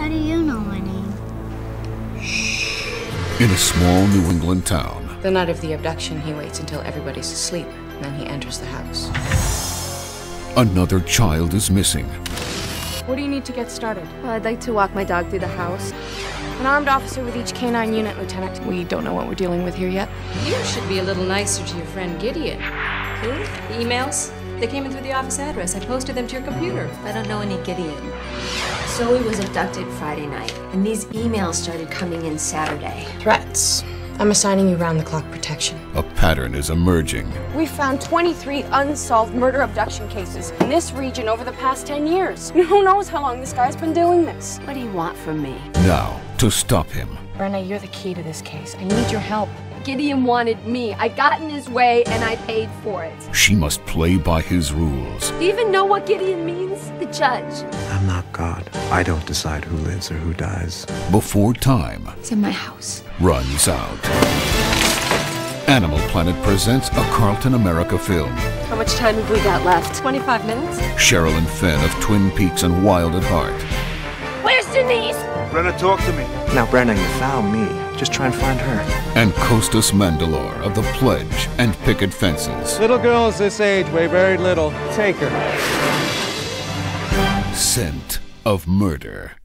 do you know my name? In a small New England town. The night of the abduction, he waits until everybody's asleep, and then he enters the house. Another child is missing. What do you need to get started? Well, I'd like to walk my dog through the house. An armed officer with each canine unit, Lieutenant. We don't know what we're dealing with here yet. You should be a little nicer to your friend Gideon. Who? The emails? They came in through the office address. I posted them to your computer. I don't know any Gideon. Zoe was abducted Friday night, and these emails started coming in Saturday. Threats. I'm assigning you round-the-clock protection. A pattern is emerging. We found 23 unsolved murder abduction cases in this region over the past 10 years. Who knows how long this guy's been doing this? What do you want from me? Now, to stop him. Brenna, you're the key to this case. I need your help. Gideon wanted me. I got in his way, and I paid for it. She must play by his rules. Do you even know what Gideon means? The judge. I'm not God. I don't decide who lives or who dies. Before time It's in my house. runs out. Animal Planet presents a Carlton America film. How much time have we got left? 25 minutes? SHERILYN Fenn of Twin Peaks and Wild at Heart. Where's Denise? Brenna, talk to me. Now, Brenna, you found me. Just try and find her. And Costas Mandalore of The Pledge and Picket Fences. Little girls this age weigh very little. Take her. Scent of Murder.